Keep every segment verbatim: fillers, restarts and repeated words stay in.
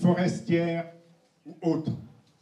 forestières ou autres.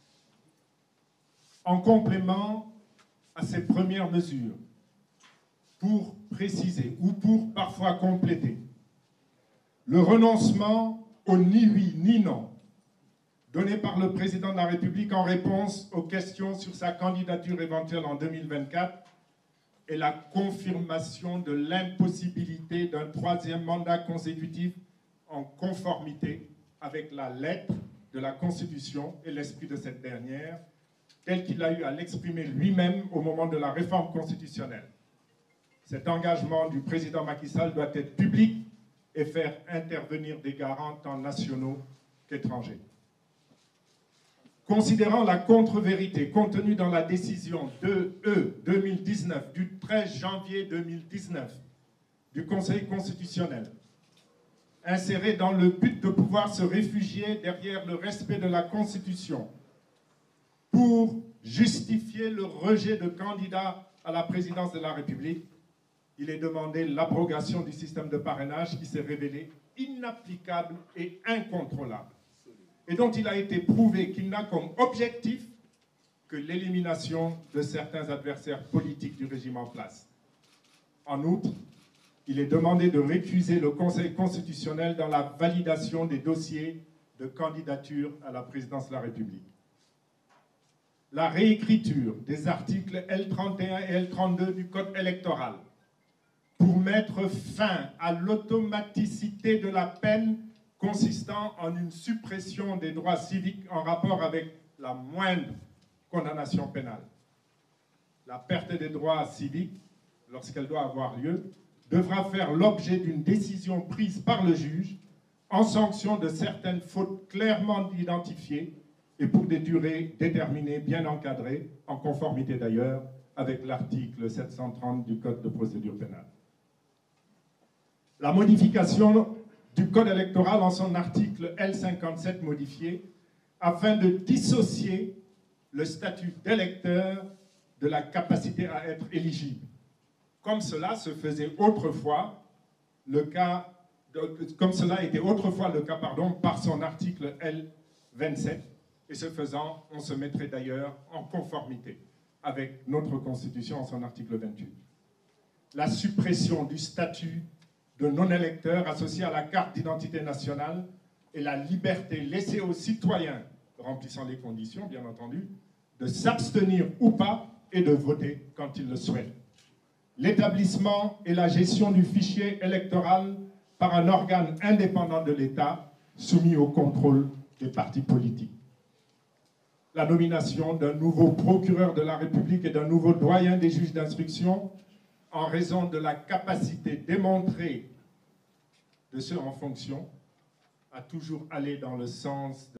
En complément à ces premières mesures, pour préciser ou pour parfois compléter, le renoncement au ni oui ni non donné par le président de la République en réponse aux questions sur sa candidature éventuelle en deux mille vingt-quatre et la confirmation de l'impossibilité d'un troisième mandat consécutif en conformité avec la lettre de la Constitution et l'esprit de cette dernière, tel qu'il a eu à l'exprimer lui-même au moment de la réforme constitutionnelle. Cet engagement du président Macky Sall doit être public et faire intervenir des garants tant nationaux qu'étrangers. Considérant la contre-vérité contenue dans la décision deux E deux mille dix-neuf du treize janvier deux mille dix-neuf du Conseil constitutionnel, insérée dans le but de pouvoir se réfugier derrière le respect de la Constitution pour justifier le rejet de candidats à la présidence de la République, il est demandé l'abrogation du système de parrainage qui s'est révélé inapplicable et incontrôlable, et dont il a été prouvé qu'il n'a comme objectif que l'élimination de certains adversaires politiques du régime en place. En outre, il est demandé de récuser le Conseil constitutionnel dans la validation des dossiers de candidature à la présidence de la République. La réécriture des articles L trente et un et L trente-deux du Code électoral pour mettre fin à l'automaticité de la peine consistant en une suppression des droits civiques en rapport avec la moindre condamnation pénale. La perte des droits civiques, lorsqu'elle doit avoir lieu, devra faire l'objet d'une décision prise par le juge en sanction de certaines fautes clairement identifiées et pour des durées déterminées, bien encadrées, en conformité d'ailleurs avec l'article sept cent trente du Code de procédure pénale. La modification du Code électoral en son article L cinquante-sept modifié afin de dissocier le statut d'électeur de la capacité à être éligible, comme cela se faisait autrefois le cas, de, comme cela était autrefois le cas pardon, par son article L vingt-sept, et ce faisant, on se mettrait d'ailleurs en conformité avec notre Constitution en son article vingt-huit. La suppression du statut de non-électeur associé à la carte d'identité nationale et la liberté laissée aux citoyens, remplissant les conditions, bien entendu, de s'abstenir ou pas et de voter quand ils le souhaitent. L'établissement et la gestion du fichier électoral par un organe indépendant de l'État soumis au contrôle des partis politiques. La nomination d'un nouveau procureur de la République et d'un nouveau doyen des juges d'instruction en raison de la capacité démontrée de ceux en fonction à toujours aller dans le sens de